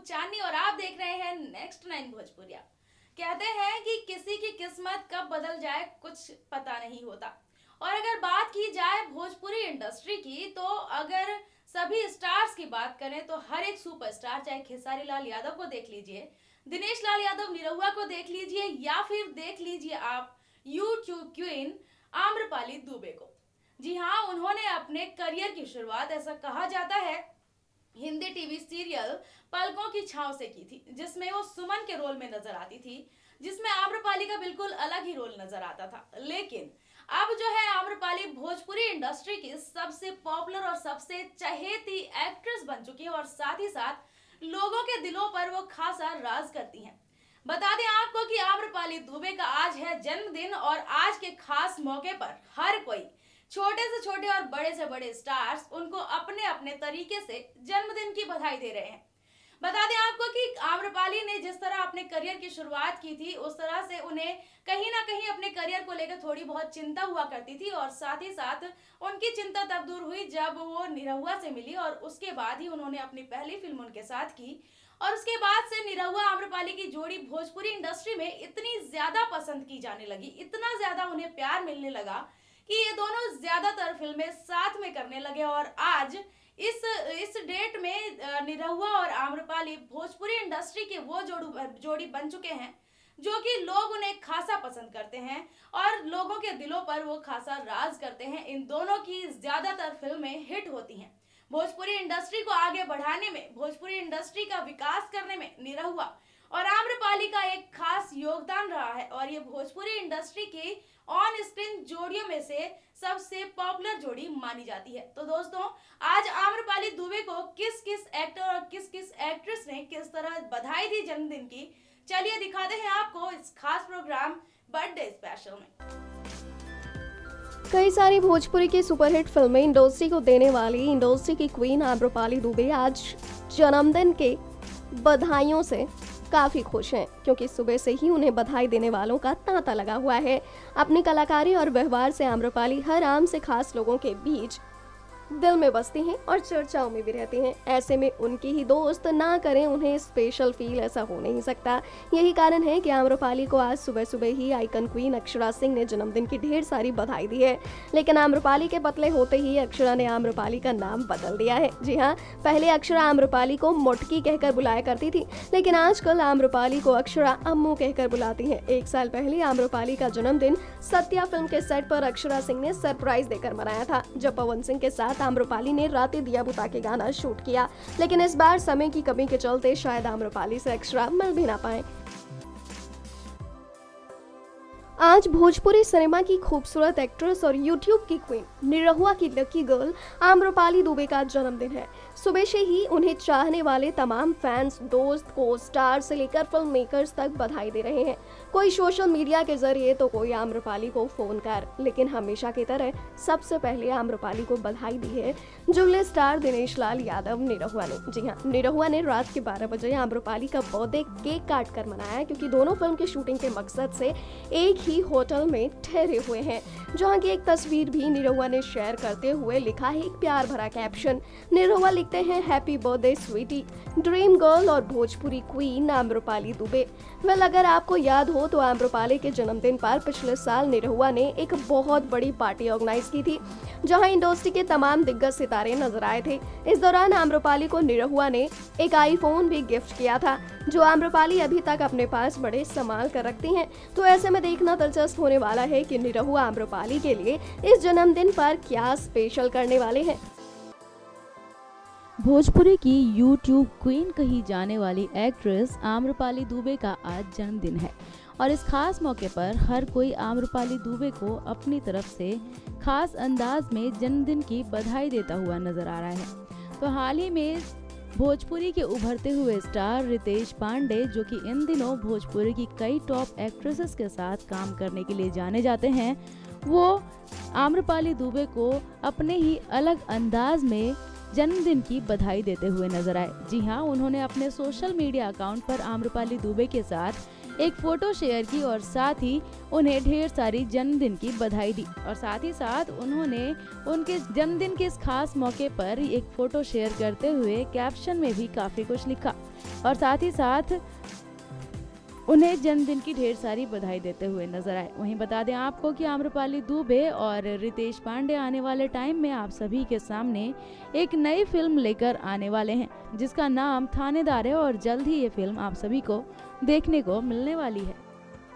चांदनी और आप देख रहे हैं नेक्स्ट 9 भोजपुरिया। कहते हैं कि किसी की किस्मत कब बदल जाए कुछ पता नहीं होता। और अगर बात की जाए भोजपुरी इंडस्ट्री की, तो अगर सभी स्टार्स की बात करें तो हर एक सुपरस्टार, चाहे खेसारी लाल यादव को देख लीजिए, दिनेश लाल यादव निरहुआ को देख लीजिए, या फिर देख लीजिए आप यूट्यूब क्वीन आम्रपाली दुबे को। जी हाँ, उन्होंने अपने करियर की शुरुआत, ऐसा कहा जाता है, हिंदी टीवी सीरियल पलकों की छांव से की थी, जिसमें वो सुमन के रोल में नजर आती थी, जिसमें आम्रपाली का बिल्कुल अलग ही रोल नजर आता था। लेकिन अब जो है आम्रपाली भोजपुरी इंडस्ट्री की सबसे पॉपुलर और सबसे चहेती एक्ट्रेस बन चुकी है और साथ ही साथ लोगों के दिलों पर वो खासा राज करती हैं। बता दें आपको कि आम्रपाली दुबे का आज है जन्मदिन और आज के खास मौके पर हर कोई, छोटे से छोटे और बड़े से बड़े स्टार्स, उनको अपने अपने तरीके से जन्मदिन की बधाई दे रहे हैं। बता दें आपको कि आम्रपाली ने जिस तरह अपने करियर की शुरुआत की थी, उस तरह से उन्हें कहीं ना कहीं अपने करियर को लेकर थोड़ी बहुत चिंता हुआ करती थी और साथ ही साथ उनकी चिंता तब दूर हुई जब वो निरहुआ से मिली और उसके बाद ही उन्होंने अपनी पहली फिल्म उनके साथ की। और उसके बाद से निरहुआ आम्रपाली की जोड़ी भोजपुरी इंडस्ट्री में इतनी ज्यादा पसंद की जाने लगी, इतना ज्यादा उन्हें प्यार मिलने लगा कि ये दोनों ज्यादातर फिल्में साथ में करने लगे। और आज इस डेट में निरहुआ और आम्रपाली भोजपुरी इंडस्ट्री के वो जोड़ी बन चुके हैं जो कि लोग उन्हें खासा पसंद करते हैं और लोगों के दिलों पर वो खासा राज करते हैं। इन दोनों की ज्यादातर फिल्में हिट होती हैं। भोजपुरी इंडस्ट्री को आगे बढ़ाने में, भोजपुरी इंडस्ट्री का विकास करने में निरहुआ और आम्रपाली का एक खास योगदान रहा है और ये भोजपुरी इंडस्ट्री की ऑन स्क्रीन जोड़ियों में से सबसे पॉपुलर जोड़ी मानी जाती है। तो दोस्तों, आज आम्रपाली दुबे को किस किस एक्टर और किस किस एक्ट्रेस ने किस तरह बधाई दी जन्मदिन की, चलिए दिखाते हैं आपको इस खास प्रोग्राम बर्थडे स्पेशल में। कई सारी भोजपुरी की सुपरहिट फिल्में इंडस्ट्री को देने वाली इंडस्ट्री की क्वीन आम्रपाली दुबे आज जन्मदिन के बधाइयों से काफी खुश हैं, क्योंकि सुबह से ही उन्हें बधाई देने वालों का तांता लगा हुआ है। अपनी कलाकारी और व्यवहार से आम्रपाली हर आम से खास लोगों के बीच दिल में बसती हैं और चर्चाओं में भी रहती हैं। ऐसे में उनकी ही दोस्त ना करें उन्हें स्पेशल फील, ऐसा हो नहीं सकता। यही कारण है कि आम्रपाली को आज सुबह सुबह ही आइकन क्वीन अक्षरा सिंह ने जन्मदिन की ढेर सारी बधाई दी है। लेकिन आम्रपाली के पतले होते ही अक्षरा ने आम्रपाली का नाम बदल दिया है। जी हाँ, पहले अक्षरा आम्रपाली को मोटकी कहकर बुलाया करती थी, लेकिन आजकल आम्रपाली को अक्षरा अम्मू कहकर बुलाती है। 1 साल पहले आम्रपाली का जन्मदिन सत्या फिल्म के सेट पर अक्षरा सिंह ने सरप्राइज देकर मनाया था, जब पवन सिंह के साथ आम्रपाली ने रातें दिया बुता के गाना शूट किया। लेकिन इस बार समय की कमी के चलते शायद आम्रपाली से अक्षरा मिल भी ना पाए। आज भोजपुरी सिनेमा की खूबसूरत एक्ट्रेस और यूट्यूब की क्वीन निरहुआ की लकी गर्ल आम्रपाली दुबे का जन्मदिन है। सुबह से ही उन्हें चाहने वाले तमाम फैंस, दोस्त, को स्टार से लेकर फिल्म मेकर्स तक बधाई दे रहे हैं। कोई सोशल मीडिया के जरिए तो कोई आम्रपाली को फोन कर, लेकिन हमेशा की तरह सबसे पहले आम्रपाली को बधाई दी है जुगले स्टार दिनेश लाल यादव निरहुआ ने। जी हाँ, निरहुआ ने रात के 12 बजे आम्रपाली का बर्थडे केक काट कर मनाया, क्योंकि दोनों फिल्म की शूटिंग के मकसद से एक ही होटल में ठहरे हुए हैं। जहां की एक तस्वीर भी निरहुआ ने शेयर करते हुए लिखा है एक प्यार भरा कैप्शन। निरहुआ लिखते हैं, happy birthday sweety, dream girl और भोजपुरी क्वीन आम्रपाली दुबे। वेल, अगर आपको याद हो तो आम्रपाली के जन्मदिन पर पिछले साल निरहुआ ने एक बहुत बड़ी पार्टी ऑर्गेनाइज की थी, जहां इंडस्ट्री के तमाम दिग्गज सितारे नजर आए थे। इस दौरान आम्रपाली को निरहुआ ने एक आईफोन भी गिफ्ट किया था, जो आम्रपाली अभी तक अपने पास बड़े संभाल कर रखती हैं। तो ऐसे में देखना दिलचस्प होने वाला है कि निरहुआ आम्रपाली के लिए इस जन्मदिन पर क्या स्पेशल करने वाले हैं। भोजपुरी की यूट्यूब क्वीन कही जाने वाली एक्ट्रेस आम्रपाली दुबे का आज जन्मदिन है और इस खास मौके पर हर कोई आम्रपाली दुबे को अपनी तरफ से खास अंदाज में जन्मदिन की बधाई देता हुआ नजर आ रहा है। तो हाल ही में भोजपुरी के उभरते हुए स्टार रितेश पांडे, जो कि इन दिनों भोजपुरी की कई टॉप एक्ट्रेसेस के साथ काम करने के लिए जाने जाते हैं, वो आम्रपाली दुबे को अपने ही अलग अंदाज में जन्मदिन की बधाई देते हुए नजर आए। जी हाँ, उन्होंने अपने सोशल मीडिया अकाउंट पर आम्रपाली दुबे के साथ एक फोटो शेयर की और साथ ही उन्हें ढेर सारी जन्मदिन की बधाई दी और साथ ही साथ उन्होंने उनके जन्मदिन के इस खास मौके पर एक फोटो शेयर करते हुए कैप्शन में भी काफी कुछ लिखा। और साथ ही साथ उन्हें जन्मदिन की ढेर सारी बधाई देते हुए नजर आए। वहीं बता दें आपको कि आम्रपाली दुबे और रितेश पांडे आने वाले टाइम में आप सभी के सामने एक नई फिल्म लेकर आने वाले हैं, जिसका नाम थानेदार है और जल्द ही ये फिल्म आप सभी को देखने को मिलने वाली है।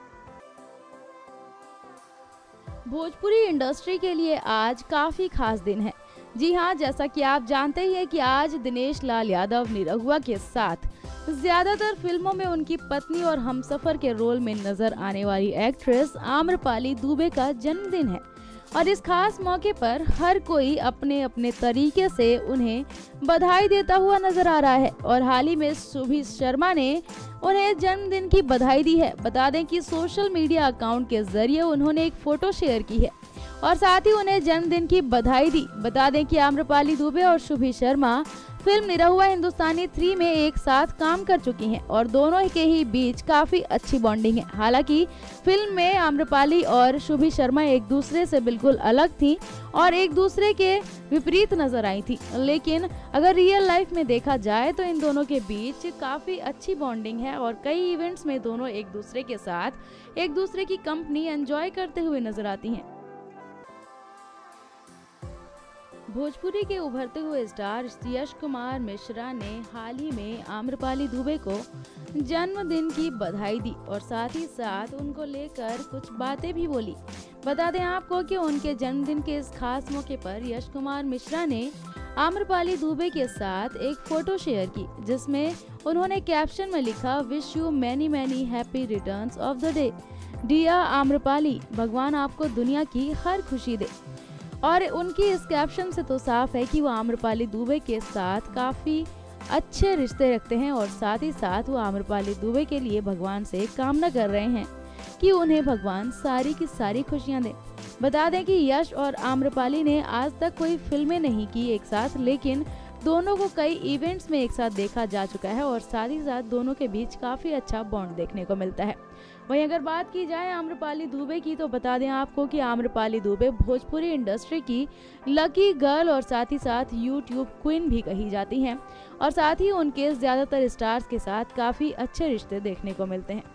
भोजपुरी इंडस्ट्री के लिए आज काफी खास दिन है। जी हाँ, जैसा कि आप जानते ही हैं कि आज दिनेश लाल यादव निरहुआ के साथ ज्यादातर फिल्मों में उनकी पत्नी और हमसफर के रोल में नजर आने वाली एक्ट्रेस आम्रपाली दुबे का जन्मदिन है और इस खास मौके पर हर कोई अपने अपने तरीके से उन्हें बधाई देता हुआ नजर आ रहा है। और हाल ही में शुभी शर्मा ने उन्हें जन्मदिन की बधाई दी है। बता दें कि सोशल मीडिया अकाउंट के जरिए उन्होंने एक फोटो शेयर की है और साथ ही उन्हें जन्मदिन की बधाई दी। बता दें कि आम्रपाली दुबे और शुभी शर्मा फिल्म निरहुआ हिंदुस्तानी 3 में एक साथ काम कर चुकी हैं और दोनों के ही बीच काफी अच्छी बॉन्डिंग है। हालांकि फिल्म में आम्रपाली और शुभी शर्मा एक दूसरे से बिल्कुल अलग थी और एक दूसरे के विपरीत नजर आई थी, लेकिन अगर रियल लाइफ में देखा जाए तो इन दोनों के बीच काफी अच्छी बॉन्डिंग है और कई इवेंट्स में दोनों एक दूसरे के साथ एक दूसरे की कंपनी एंजॉय करते हुए नजर आती हैं। भोजपुरी के उभरते हुए स्टार यश कुमार मिश्रा ने हाल ही में आम्रपाली दुबे को जन्मदिन की बधाई दी और साथ ही साथ उनको लेकर कुछ बातें भी बोली। बता दें आपको कि उनके जन्मदिन के इस खास मौके पर यश कुमार मिश्रा ने आम्रपाली दुबे के साथ एक फोटो शेयर की, जिसमें उन्होंने कैप्शन में लिखा, wish you many many happy returns of the day dear Amrapali, भगवान आपको दुनिया की हर खुशी दे। और उनकी इस कैप्शन से तो साफ है कि वो आम्रपाली दुबे के साथ काफी अच्छे रिश्ते रखते हैं और साथ ही साथ वो आम्रपाली दुबे के लिए भगवान से कामना कर रहे हैं कि उन्हें भगवान सारी की सारी खुशियां दे। बता दें कि यश और आम्रपाली ने आज तक कोई फिल्में नहीं की एक साथ, लेकिन दोनों को कई इवेंट्स में एक साथ देखा जा चुका है और साथ ही साथ दोनों के बीच काफी अच्छा बॉन्ड देखने को मिलता है। वहीं अगर बात की जाए आम्रपाली दुबे की, तो बता दें आपको कि आम्रपाली दुबे भोजपुरी इंडस्ट्री की लकी गर्ल और साथ ही साथ यूट्यूब क्वीन भी कही जाती हैं और साथ ही उनके ज्यादातर स्टार्स के साथ काफी अच्छे रिश्ते देखने को मिलते हैं।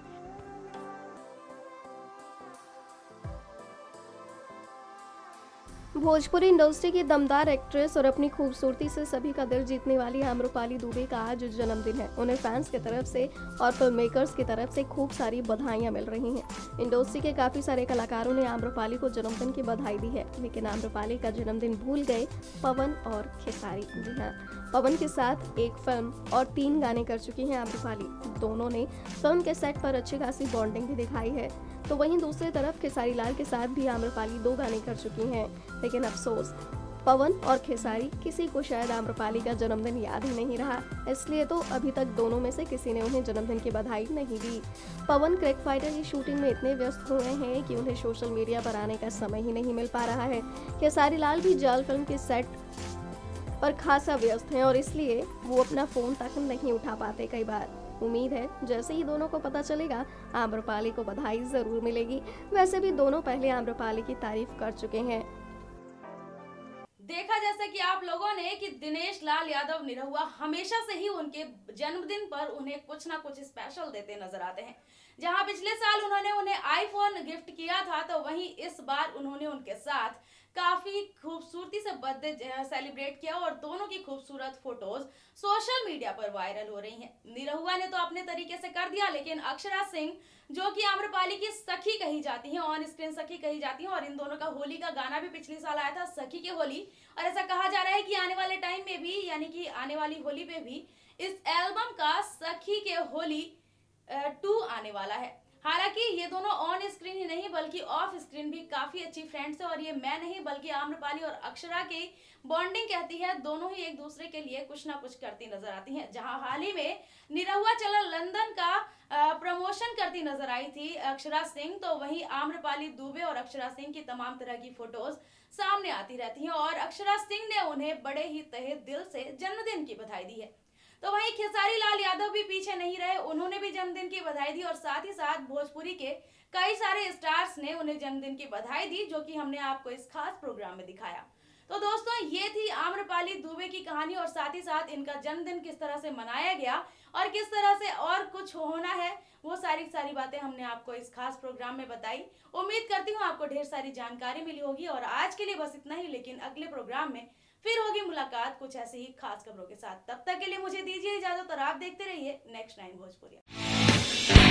भोजपुरी इंडस्ट्री की दमदार एक्ट्रेस और अपनी खूबसूरती से सभी का दिल जीतने वाली आम्रपाली दुबे का आज जन्मदिन है। उन्हें फैंस की तरफ से और फिल्म मेकर्स की तरफ से खूब सारी बधाइयां मिल रही हैं। इंडस्ट्री के काफी सारे कलाकारों ने आम्रपाली को जन्मदिन की बधाई दी है, लेकिन आम्रपाली का जन्मदिन भूल गए पवन और खेसारी। जी हाँ, पवन के साथ एक फिल्म और 3 गाने कर चुकी हैं आम्रपाली। दोनों ने फिल्म के सेट पर अच्छी खासी बॉन्डिंग भी दिखाई है। तो वहीं दूसरी तरफ खेसारी लाल के साथ भी आम्रपाली 2 गाने कर चुकी हैं, लेकिन अफसोस पवन और खेसारी किसी को शायद आम्रपाली का जन्मदिन याद ही नहीं रहा, इसलिए तो अभी तक दोनों में से किसी ने उन्हें जन्मदिन की बधाई नहीं दी। पवन क्रैक फाइटर की शूटिंग में इतने व्यस्त हुए हैं कि उन्हें सोशल मीडिया पर आने का समय ही नहीं मिल पा रहा है। खेसारी लाल भी जाल फिल्म के सेट पर खासा व्यस्त हैं और इसलिए वो अपना फोन तक नहीं उठा पाते कई बार। उम्मीद है जैसे ही दोनों को पता चलेगा आम्रपाली को बधाई जरूर मिलेगी। वैसे भी दोनों पहले आम्रपाली की तारीफ कर चुके हैं। देखा जैसा कि आप लोगों ने कि दिनेश लाल यादव निरहुआ हमेशा से ही उनके जन्मदिन पर उन्हें कुछ ना कुछ स्पेशल देते नजर आते हैं। जहां पिछले साल उन्होंने उन्हें आईफोन गिफ्ट किया था, तो वहीं इस बार उन्होंने उनके साथ काफी खूबसूरती से बर्थडे सेलिब्रेट किया और दोनों की खूबसूरत फोटोज सोशल मीडिया पर वायरल हो रही हैं। निरहुआ ने तो अपने तरीके से कर दिया, लेकिन अक्षरा सिंह जो कि आम्रपाली की सखी कही जाती हैं, ऑन स्क्रीन सखी कही जाती हैं, और इन दोनों का होली का गाना भी पिछले साल आया था, सखी के होली, और ऐसा कहा जा रहा है कि आने वाले टाइम में भी, यानी कि आने वाली होली पे भी इस एल्बम का सखी के होली 2 आने वाला है। हालांकि ये दोनों ऑन स्क्रीन ही नहीं बल्कि ऑफ स्क्रीन भी काफी अच्छी फ्रेंड्स है और ये मैं नहीं बल्कि आम्रपाली और अक्षरा की बॉन्डिंग कहती है। दोनों ही एक दूसरे के लिए कुछ ना कुछ करती नजर आती हैं। जहां हाल ही में निरहुआ चला लंदन का प्रमोशन करती नजर आई थी अक्षरा सिंह, तो वहीं आम्रपाली दुबे और अक्षरा सिंह की तमाम तरह की फोटोज सामने आती रहती हैं और अक्षरा सिंह ने उन्हें बड़े ही तहे दिल से जन्मदिन की बधाई दी है। तो वहीं खेसारी लाल यादव भी पीछे नहीं रहे, उन्होंने भी जन्मदिन की बधाई दी और साथ ही साथ भोजपुरी के कई सारे स्टार्स ने उन्हें जन्मदिन की बधाई दी, जो कि हमने आपको इस खास प्रोग्राम में दिखाया। तो दोस्तों ये थी आम्रपाली दुबे की कहानी और साथ ही साथ इनका जन्मदिन किस तरह से मनाया गया और किस तरह से और कुछ होना है, वो सारी बातें हमने आपको इस खास प्रोग्राम में बताई। उम्मीद करती हूँ आपको ढेर सारी जानकारी मिली होगी और आज के लिए बस इतना ही, लेकिन अगले प्रोग्राम में फिर होगी मुलाकात कुछ ऐसे ही खास खबरों के साथ। तब तक के लिए मुझे दीजिए इजाजत और आप देखते रहिए नेक्स्ट 9 भोजपुरिया।